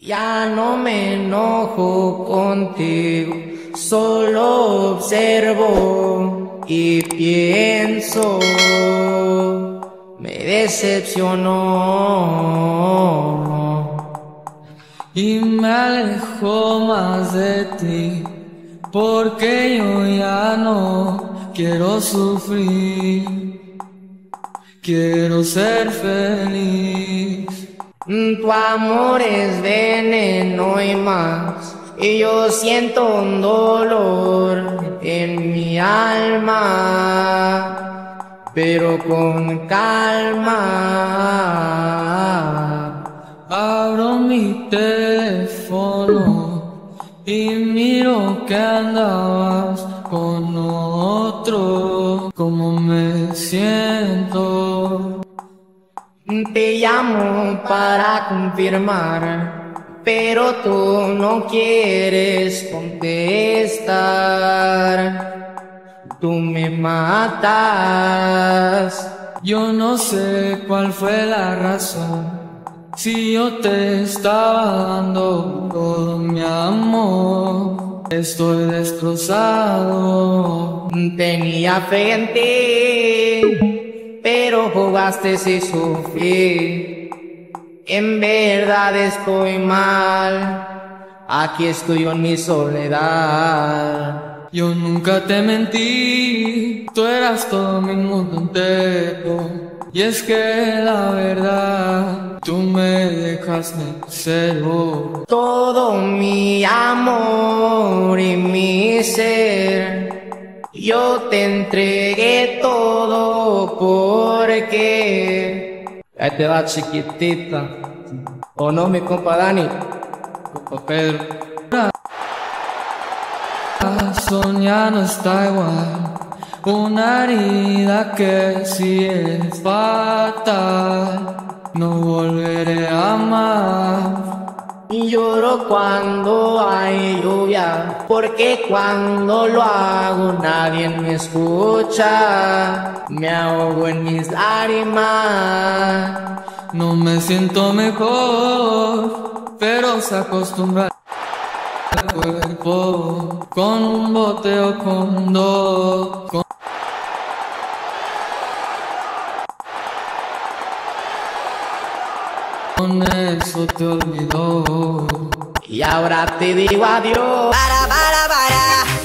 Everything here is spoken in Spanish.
Ya no me enojo contigo, solo observo y pienso, me decepcionó y me alejo más de ti, porque yo ya no quiero sufrir, quiero ser feliz. Tu amor es veneno y más, y yo siento un dolor en mi alma, pero con calma. Abro mi teléfono y miro que andabas con otro. ¿Cómo me siento? Te llamo para confirmar, pero tú no quieres contestar. Tú me matas. Yo no sé cuál fue la razón, si yo te estaba dando todo mi amor. Estoy destrozado. Tenía fe en ti, pero jugaste y sufrí. En verdad estoy mal, aquí estoy yo en mi soledad. Yo nunca te mentí, tú eras todo mi mundo entero. Y es que la verdad, tú me dejaste cero. Todo mi amor y mi ser, yo te entregué todo porque... Ahí te va, chiquitita. ¿O no, mi compa Dani? Compa Pedro. Ya no está igual, una herida que si es fatal, no volveré a amar. Y lloro cuando hay lluvia, porque cuando lo hago nadie me escucha. Me ahogo en mis lágrimas. No me siento mejor, pero se acostumbra al cuerpo, con un bote o con dos. Con eso te olvidó. Y ahora te digo adiós. Para.